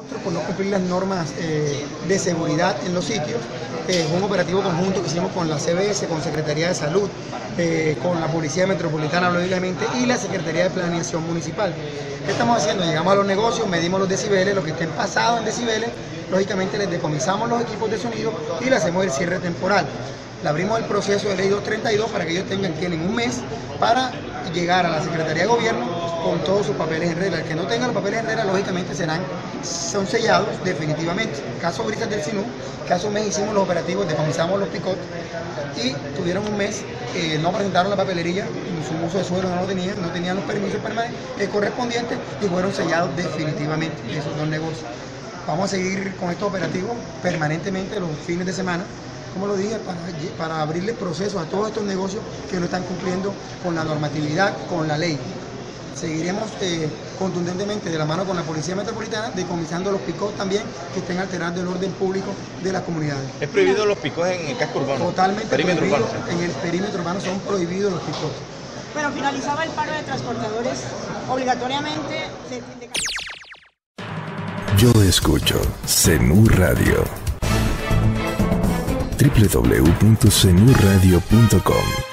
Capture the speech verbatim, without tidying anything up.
por no cumplir las normas eh, de seguridad en los sitios. Eh, un operativo conjunto que hicimos con la C B S, con Secretaría de Salud, eh, con la Policía Metropolitana, lógicamente, y la Secretaría de Planeación Municipal. ¿Qué estamos haciendo? Llegamos a los negocios, medimos los decibeles, lo que estén pasados en decibeles, lógicamente les decomisamos los equipos de sonido y le hacemos el cierre temporal. Le abrimos el proceso de ley doscientos treinta y dos para que ellos tengan, tienen un mes para llegar a la Secretaría de Gobierno con todos sus papeles en regla. El que no tenga los papeles en regla, lógicamente serán, son sellados definitivamente. Caso Brisas del Sinú, que hace un mes hicimos los operativos, decomisamos los picot y tuvieron un mes, eh, no presentaron la papelería, su uso de suelo no lo tenían, no tenían los permisos permanentes eh, correspondientes y fueron sellados definitivamente esos dos negocios. Vamos a seguir con estos operativos permanentemente los fines de semana, como lo dije, para, para abrirle proceso a todos estos negocios que no están cumpliendo con la normatividad, con la ley. Seguiremos eh, contundentemente de la mano con la Policía Metropolitana, decomisando los picos también que estén alterando el orden público de las comunidades. ¿Es prohibido los picos en el casco urbano? Totalmente Perímetro prohibido. urbano. En el perímetro urbano son prohibidos los picos. Pero finalizaba el paro de transportadores obligatoriamente. De, de... Yo escucho Zenú Radio. doble u doble u doble u punto zenú radio punto com